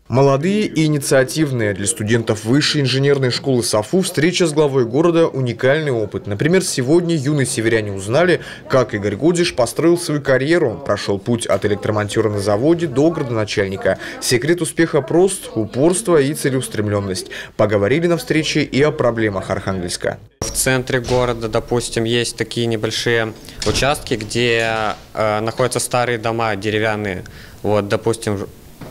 Молодые и инициативные для студентов Высшей инженерной школы САФУ встреча с главой города – уникальный опыт. Например, сегодня юные северяне узнали, как Игорь Годиш построил свою карьеру, прошел путь от электромонтера на заводе до градоначальника. Секрет успеха прост – упорство и целеустремленность. Поговорили на встрече и о проблемах Архангельска. В центре города, допустим, есть такие небольшие участки, где находятся старые дома деревянные. Вот, допустим.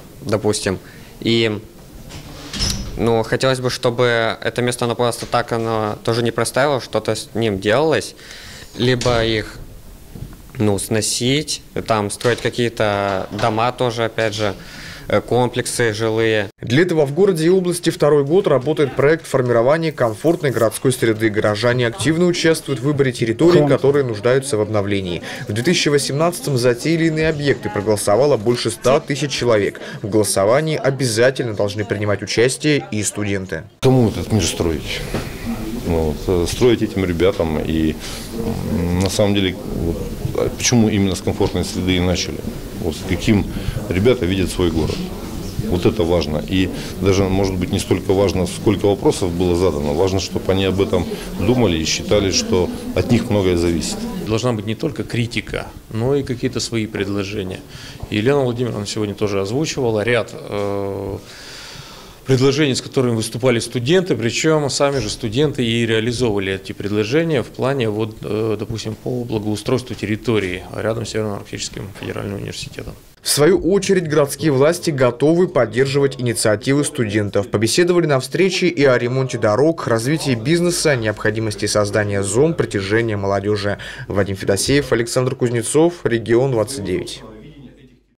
И хотелось бы, чтобы это место, оно просто так, оно тоже не проставило, что-то с ним делалось, либо их сносить, там строить какие-то дома тоже, опять же, комплексы жилые. Для этого в городе и области второй год работает проект формирования комфортной городской среды. Горожане активно участвуют в выборе территорий, которые нуждаются в обновлении. В 2018-м за те или иные объекты проголосовало больше 100 тысяч человек. В голосовании обязательно должны принимать участие и студенты. Кому этот мир строить? Строить этим ребятам. И на самом деле, почему именно с комфортной среды и начали? Каким ребята видят свой город. Вот это важно. И даже, может быть, не столько важно, сколько вопросов было задано. Важно, чтобы они об этом думали и считали, что от них многое зависит. Должна быть не только критика, но и какие-то свои предложения. Елена Владимировна сегодня тоже озвучивала ряд предложений, с которыми выступали студенты, причем сами же студенты и реализовывали эти предложения в плане, допустим, по благоустройству территории рядом с Северно-Арктическим федеральным университетом. В свою очередь, городские власти готовы поддерживать инициативы студентов. Побеседовали на встрече и о ремонте дорог, развитии бизнеса, необходимости создания зон притяжения молодежи. Вадим Федосеев, Александр Кузнецов, Регион 29.